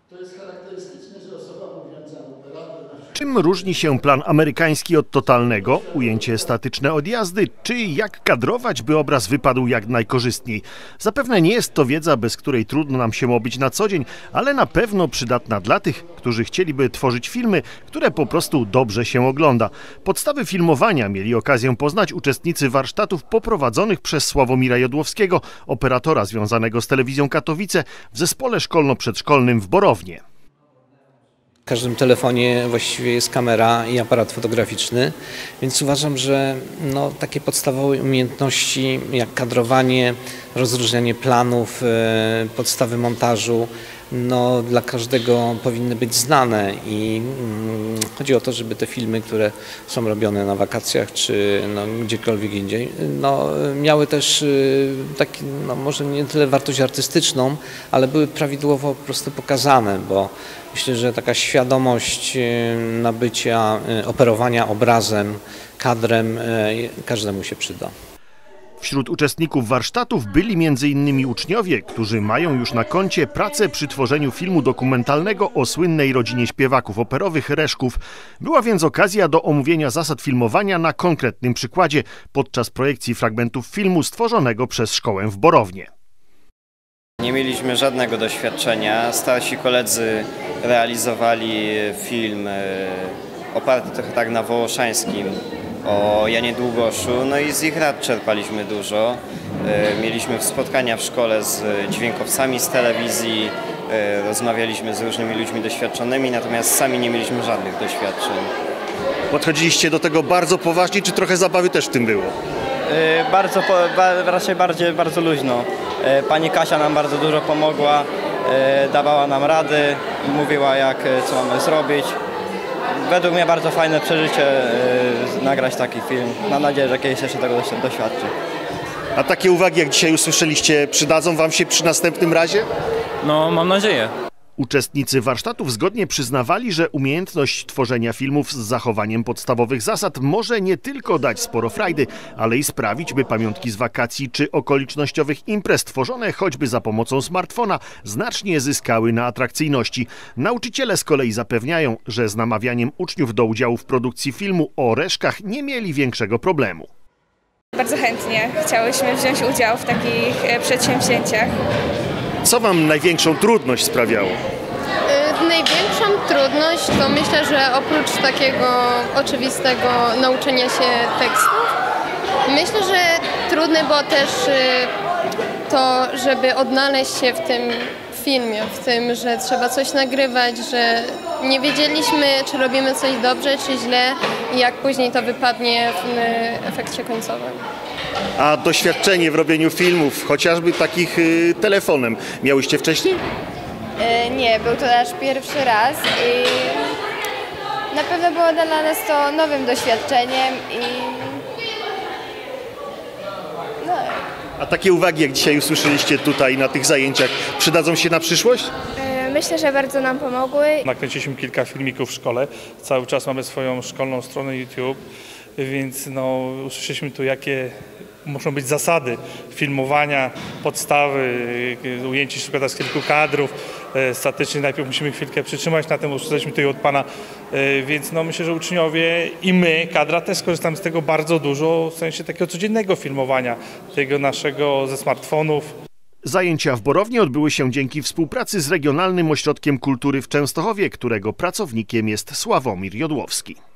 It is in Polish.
To jest charakterystyczne, że osoba mówiąca operator... Czym różni się plan amerykański od totalnego, ujęcie statyczne od jazdy, czy jak kadrować, by obraz wypadł jak najkorzystniej? Zapewne nie jest to wiedza, bez której trudno nam się obyć na co dzień, ale na pewno przydatna dla tych, którzy chcieliby tworzyć filmy, które po prostu dobrze się ogląda. Podstawy filmowania mieli okazję poznać uczestnicy warsztatów poprowadzonych przez Sławomira Jodłowskiego, operatora związanego z Telewizją Katowice w zespole szkolno-przedszkolnym w Borownie. W każdym telefonie właściwie jest kamera i aparat fotograficzny, więc uważam, że takie podstawowe umiejętności jak kadrowanie, rozróżnianie planów, podstawy montażu, dla każdego powinny być znane i chodzi o to, żeby te filmy, które są robione na wakacjach czy gdziekolwiek indziej, miały też taki, może nie tyle wartość artystyczną, ale były prawidłowo po prostu pokazane, bo myślę, że taka świadomość nabycia, operowania obrazem, kadrem każdemu się przyda. Wśród uczestników warsztatów byli m.in. uczniowie, którzy mają już na koncie pracę przy tworzeniu filmu dokumentalnego o słynnej rodzinie śpiewaków operowych Reszków. Była więc okazja do omówienia zasad filmowania na konkretnym przykładzie podczas projekcji fragmentów filmu stworzonego przez szkołę w Borownie. Nie mieliśmy żadnego doświadczenia. Starsi koledzy realizowali film oparty trochę tak na wołoszańskim o Janie Długoszu, i z ich rad czerpaliśmy dużo. Mieliśmy spotkania w szkole z dźwiękowcami z telewizji, rozmawialiśmy z różnymi ludźmi doświadczonymi, natomiast sami nie mieliśmy żadnych doświadczeń. Podchodziliście do tego bardzo poważnie, czy trochę zabawy też w tym było? Raczej bardzo luźno. Pani Kasia nam bardzo dużo pomogła, dawała nam rady i mówiła co mamy zrobić. Według mnie bardzo fajne przeżycie nagrać taki film. Mam nadzieję, że kiedyś jeszcze tego doświadczy. A takie uwagi, jak dzisiaj usłyszeliście, przydadzą Wam się przy następnym razie? Mam nadzieję. Uczestnicy warsztatów zgodnie przyznawali, że umiejętność tworzenia filmów z zachowaniem podstawowych zasad może nie tylko dać sporo frajdy, ale i sprawić, by pamiątki z wakacji czy okolicznościowych imprez tworzone choćby za pomocą smartfona znacznie zyskały na atrakcyjności. Nauczyciele z kolei zapewniają, że z namawianiem uczniów do udziału w produkcji filmu o Reszkach nie mieli większego problemu. Bardzo chętnie chciałyśmy wziąć udział w takich przedsięwzięciach. Co Wam największą trudność sprawiało? Największą trudność to myślę, że oprócz takiego oczywistego nauczenia się tekstów, myślę, że trudne było też to, żeby odnaleźć się w tym filmie, w tym, że trzeba coś nagrywać, że nie wiedzieliśmy, czy robimy coś dobrze, czy źle i jak później to wypadnie w efekcie końcowym. A doświadczenie w robieniu filmów, chociażby takich telefonem, miałyście wcześniej? Nie, był to nasz pierwszy raz i na pewno było dla nas to nowym doświadczeniem A takie uwagi, jak dzisiaj usłyszeliście tutaj na tych zajęciach, przydadzą się na przyszłość? Myślę, że bardzo nam pomogły. Nakręciliśmy kilka filmików w szkole, cały czas mamy swoją szkolną stronę YouTube, więc usłyszeliśmy tu, jakie muszą być zasady filmowania, podstawy, ujęcie z kilku kadrów statycznych. Najpierw musimy chwilkę przytrzymać na tym, usłyszeliśmy tutaj od Pana, więc myślę, że uczniowie i my, kadra, też skorzystamy z tego bardzo dużo, w sensie takiego codziennego filmowania, tego naszego ze smartfonów. Zajęcia w Borownie odbyły się dzięki współpracy z Regionalnym Ośrodkiem Kultury w Częstochowie, którego pracownikiem jest Sławomir Jodłowski.